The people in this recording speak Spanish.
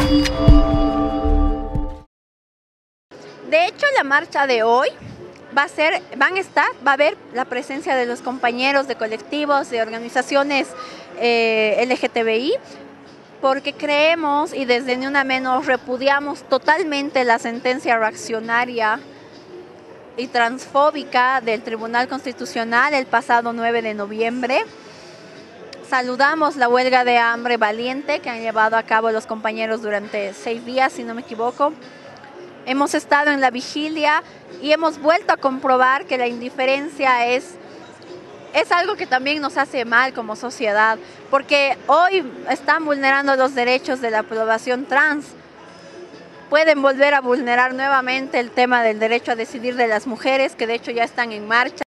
De hecho, la marcha de hoy va a haber la presencia de los compañeros de colectivos, de organizaciones LGTBI, porque creemos y desde Ni Una Menos repudiamos totalmente la sentencia reaccionaria y transfóbica del Tribunal Constitucional el pasado 9 de noviembre. Saludamos la huelga de hambre valiente que han llevado a cabo los compañeros durante 6 días, si no me equivoco. Hemos estado en la vigilia y hemos vuelto a comprobar que la indiferencia es algo que también nos hace mal como sociedad, porque hoy están vulnerando los derechos de la población trans. Pueden volver a vulnerar nuevamente el tema del derecho a decidir de las mujeres, que de hecho ya están en marcha.